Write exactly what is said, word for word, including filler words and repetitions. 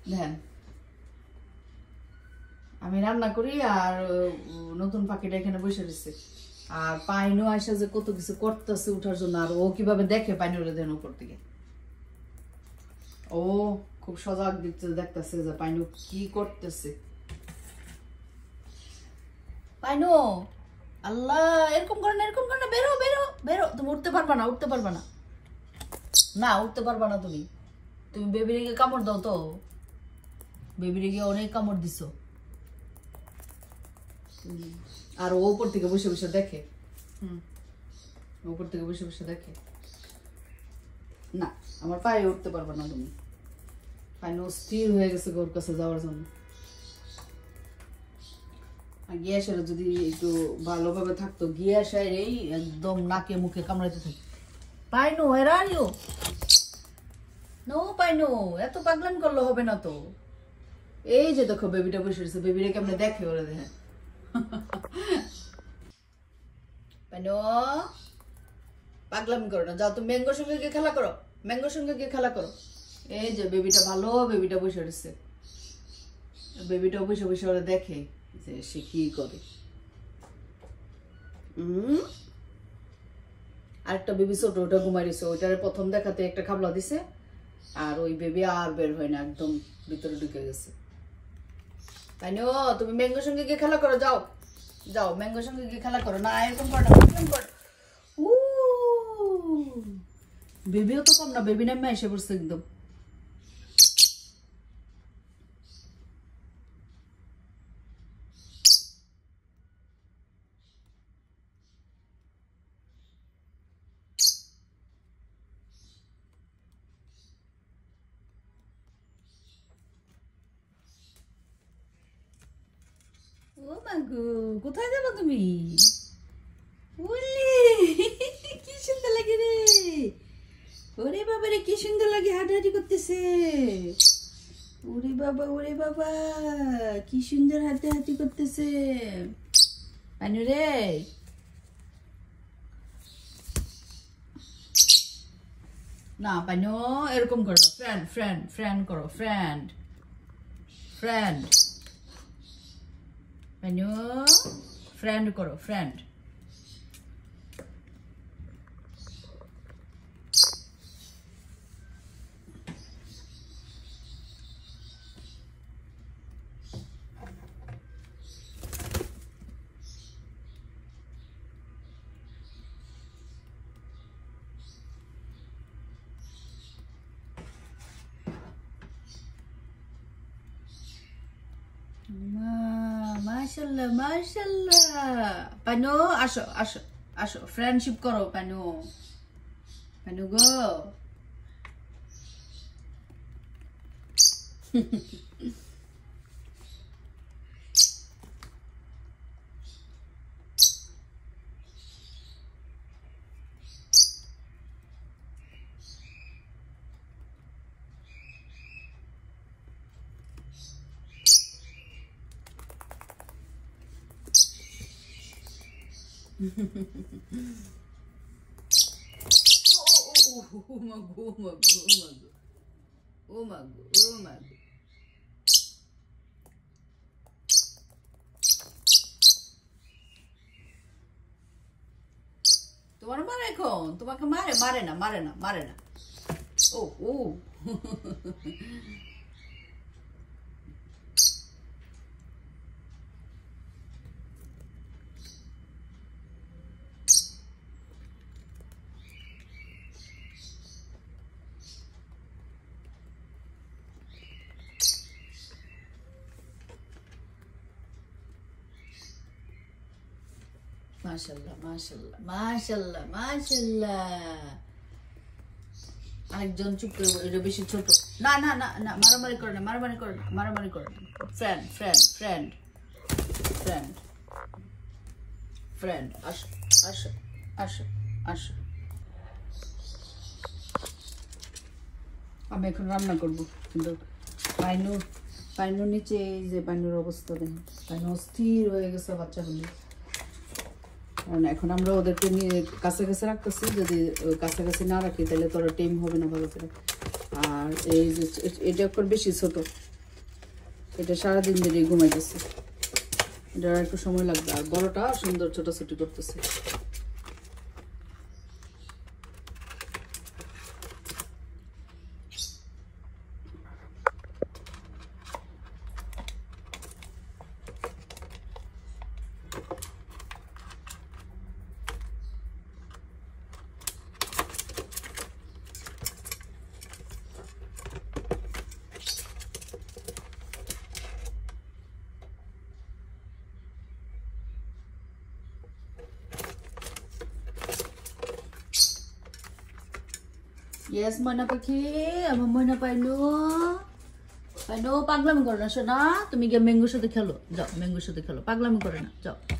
দেখেন আমি রান্না করি আর নতুন পাখিটা এখানে বসে রয়েছে আর পাইনও আসে যে কত কিছু করতেছে উঠার জন্য আর ও কিভাবে দেখে পাইনুরে দেন উপর থেকে ও খুব সজাগ দিচ্ছে দেখতেছে যে পাইনু কি করতেছে পাইনু আল্লাহ এরকম করে না এরকম করে না বেরো বেরো বেরো তুমি উঠতে পারবা না উঠতে পারবা না না উঠতে পারবা না তুমি তুমি বেবিরিকে কামড় দাও তো বেবিরিকে অনেক কামড় দিছো আর ও উপর থেকে বসে বসে দেখে হুম উপর থেকে বসে বসে দেখে না আমার পায়ে উঠতে পারবে না তুমি পায়ে স্থির হয়ে গেছে ওর কাছে যাওয়ার জন্য গ্যাসের যদি একটু ভালোভাবে থাকতো গ্যাসের এই একদম নাকে মুখে কামড়াইতে থাকে পাইনো where are you নো পাইনো এত পাগলাম করলে হবে না তো এই যে দেখো বেবিটা বসে রয়েছে বেবিটা কেমনে দেখে ওরা দেখে পাইনো পাগলামি করো না যাও তুমি ম্যাঙ্গোর সঙ্গে গিয়ে খেলা করো ম্যাঙ্গোর সঙ্গে গিয়ে খেলা করো এই যে বেবিটা ভালো বেবিটা বসে রয়েছে বেবিটা বসে বসে ওরা দেখে যে সে কি করে হম আরেকটা বেবি ছোট ওটা ঘুমাই রয়েছে ওইটার প্রথম দেখাতে একটা খাবলা দিছে আর ওই বেবি আর বের হয় না একদম ভিতরে ঢুকে গেছে পাইনো তুমি ম্যাঙ্গোর সঙ্গে গিয়ে খেলা করো যাও যাও ম্যাঙ্গোর সঙ্গে গিয়ে খেলা করো না এরকম করো না এরকম করো ও বেবিও তো কম না বেবি নামে এসে পড়ছে একদম ও মাগো কোথায় যাবো তুমি কি সুন্দর লাগে রে ওরে বাবা রে কি সুন্দর লাগে হাঁটাহাঁটি করতেছে ওরে বাবা ওরে বাবা কি সুন্দর হাঁটাহাঁটি করতেছে পানু রে না পানু এরকম করো ফ্রেন্ড ফ্রেন্ড ফ্রেন্ড করো ফ্রেন্ড ফ্রেন্ড পানু ফ্রেন্ড করো ফ্রেন্ড মাশাআল্লাহ মাশাআল্লাহ পানু আসো আসো আসো ফ্রেন্ডশিপ করো পানু পানু গো Oh my god, oh my god, oh my god, oh my god. তোমার মারে এখন তোমাকে মারে মারে না মারে না মারে না ও ও মাশাআল্লাহ মাশাআল্লাহ মাশাআল্লাহ মাশাআল্লাহ আরেকজন চুপ করে এটা বেশি ছোট না না না না মারামারি করে না মারামারি করে না মারামারি করে না friend friend friend friend friend আসো আসো আসো আসো আমি এখন রান্না করব কিন্তু পাইনু পাইনুর নিচে এই যে পাইনুর অবস্থা দেখেন পাইনু অস্থির হয়ে গেছে বাচ্চাগুলি কারণ এখন আমরা ওদেরকে নিয়ে কাছে কাছে রাখতেছি যদি কাছে কাছে না রাখি তাহলে তো ওরা টেম হবে না ভালো করে আর এই যে এটা একটু বেশি ছোট এটা সারাদিন ধরে ঘুমাইতেছে, এটা একটু সময় লাগবে। আর বড়টা সুন্দর ছোটাছুটি করতেছে। Yes, ময়না পাখি, আমার ময়না পাইনো পাইনো পাগলামি করো না শোনা। তুমি গিয়ে ম্যাঙ্গোর সাথে খেলো, যাও ম্যাঙ্গোর সাথে খেলো, পাগলামি করো না, যাও।